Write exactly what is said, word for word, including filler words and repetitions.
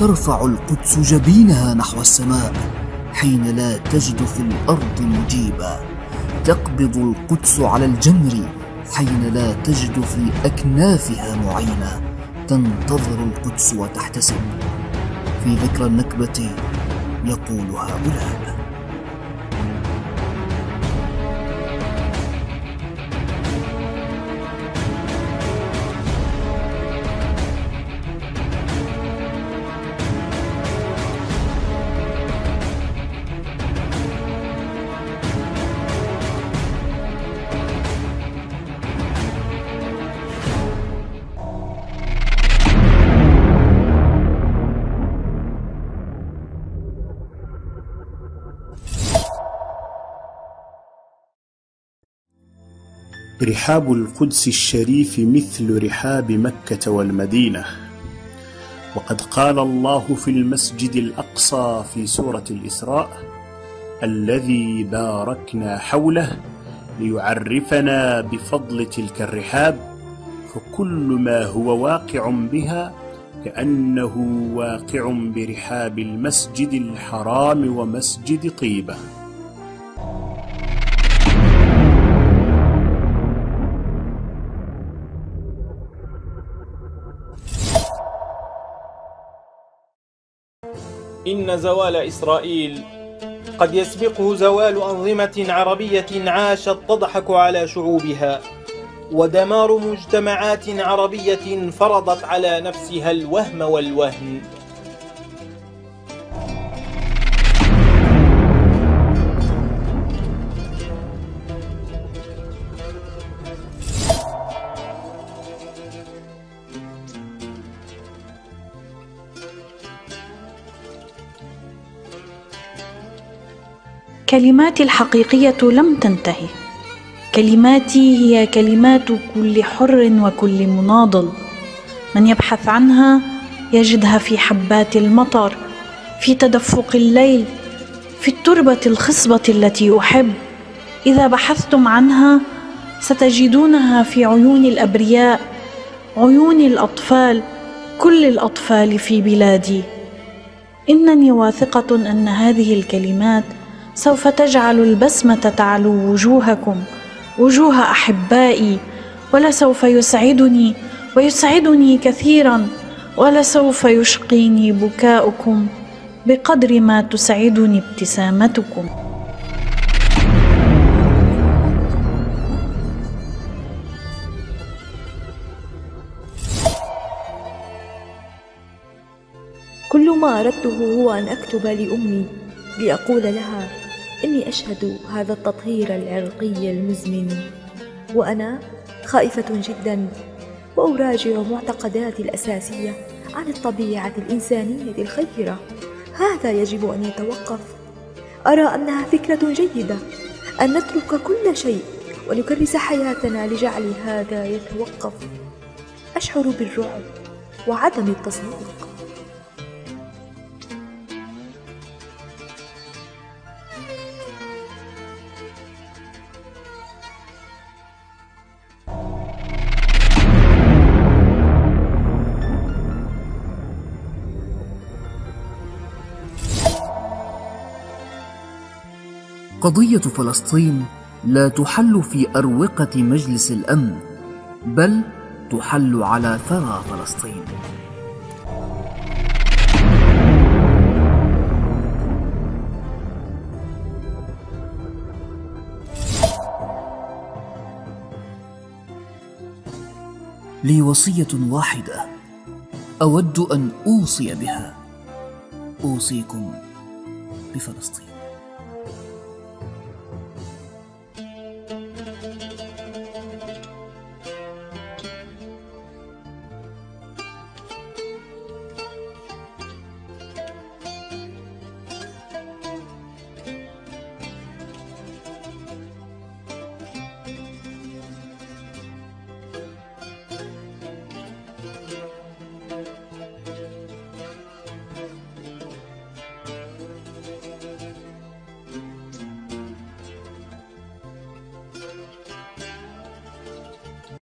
ترفع القدس جبينها نحو السماء حين لا تجد في الأرض مجيبا، تقبض القدس على الجمر حين لا تجد في أكنافها معينا، تنتظر القدس وتحتسب. في ذكرى النكبة يقول هؤلاء: رحاب القدس الشريف مثل رحاب مكة والمدينة. وقد قال الله في المسجد الأقصى في سورة الإسراء: الذي باركنا حوله ليعرفنا بفضل تلك الرحاب، فكل ما هو واقع بها كأنه واقع برحاب المسجد الحرام ومسجد طيبة. إن زوال إسرائيل قد يسبقه زوال أنظمة عربية عاشت تضحك على شعوبها، ودمار مجتمعات عربية فرضت على نفسها الوهم والوهن. كلماتي الحقيقية لم تنتهي. كلماتي هي كلمات كل حر وكل مناضل. من يبحث عنها يجدها في حبات المطر، في تدفق الليل، في التربة الخصبة التي أحب. إذا بحثتم عنها ستجدونها في عيون الأبرياء، عيون الأطفال، كل الأطفال في بلادي. إنني واثقة أن هذه الكلمات سوف تجعل البسمة تعلو وجوهكم، وجوه أحبائي، ولسوف يسعدني ويسعدني كثيرا، ولسوف يشقيني بكاؤكم بقدر ما تسعدني ابتسامتكم. كل ما أردته هو أن أكتب لأمي لأقول لها إني أشهد هذا التطهير العرقي المزمن، وأنا خائفة جدا وأراجع معتقداتي الأساسية عن الطبيعة الإنسانية الخيرة. هذا يجب أن يتوقف. أرى أنها فكرة جيدة أن نترك كل شيء ونكرس حياتنا لجعل هذا يتوقف. أشعر بالرعب وعدم التصديق. قضية فلسطين لا تحل في أروقة مجلس الأمن، بل تحل على ثرى فلسطين. لي وصية واحدة أود أن أوصي بها: أوصيكم بفلسطين.